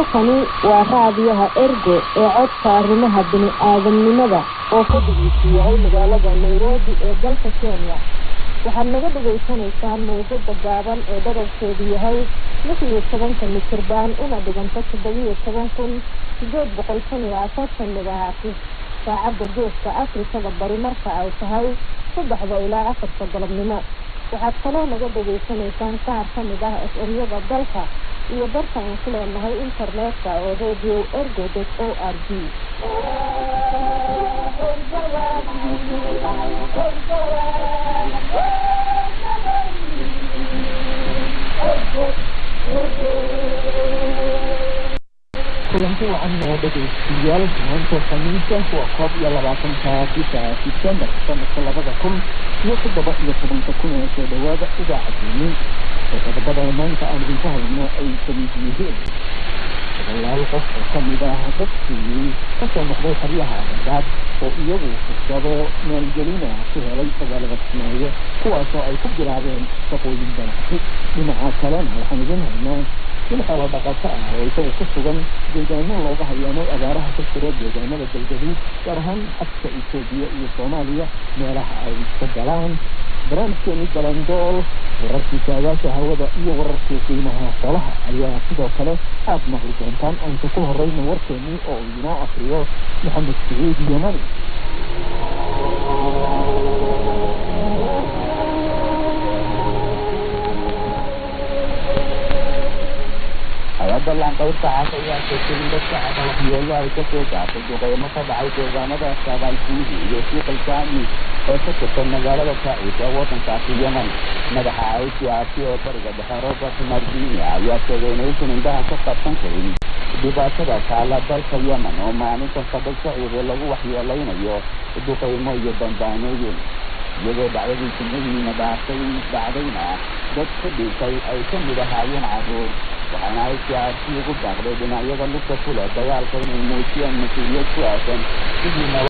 halkani waa raadiyaha Ergo ee codka arrimaha bini'aadanimada oo ka dhigayay magaalada Nairobi ee dalka Kenya. waxaad naga dhagaysanaysaan mowjada gaaban ee dhererkeedu yahay 16 mitir baan una dhiganta 17,850 megahertz. saacadda geeska Afrikada bari marka ay tahay 3 ilaa 4 galabnimo. waxaad kaloo naga dhagaysanaysaan qaar ka mid ah FM-yada dalka iyo barta aan ku leenahay internetka oo radio.ergo.org. kulanti wacan oo dhegeystayaal maanta khamiisa waa 22 September sanadka 2017 ee soo dhawaada idaacadeenii qodobada maanta aan idinka hadlayno ay kamid yihiin walaal qof oo kamid ah dadkii ka soo noqday xeryaha Dadaab oo iyagu fursado maalgelin ku helay magaalada Kismaayo kuwaasoo ay ku bilaabeen shaqooyin ganacsi. dhinaca kalena waxaan idin haynaa in xoolo dhaqato ah oo isagu ku sugan deegaano looga hayaano abaaraha ka jira deegaanada galgaduud gaar ahaan xadka Itoobiya iyo Soomaaliya meelaha ay ka galaan. barnaamijkeeni galandool wararkii saadaasha hawada iyo wararkii qiimaha xoolaha ayaa sidoo kale aad maqli doontaan. inta ku horeyna warkeeni oo inoo akhriyo Maxamed Saciid Yamani. Dalam kau tak ada yang sesungguhnya tak ada biaya itu juga. Juga yang masa dah itu zaman ada sahabat sini, jadi kerjaan itu kita negara kita itu awak tentang siangan. Negara itu asyik pergi berharap semarginya. Ya sebenarnya itu negara sepatang ini. Di bahasa salah berkaitan mana tempat itu lagu wahyu lain ayo. Itu kau mau jadi banyak ini. Jadi dah ini sini bahasa ini dah ada. Jadi saya itu mudah hayan aku. waxaana ay siyaasi ugu baaqday dhinacyada lugta kule dagaalka inay muujiyaan mas-uuliyad ku aadan sidii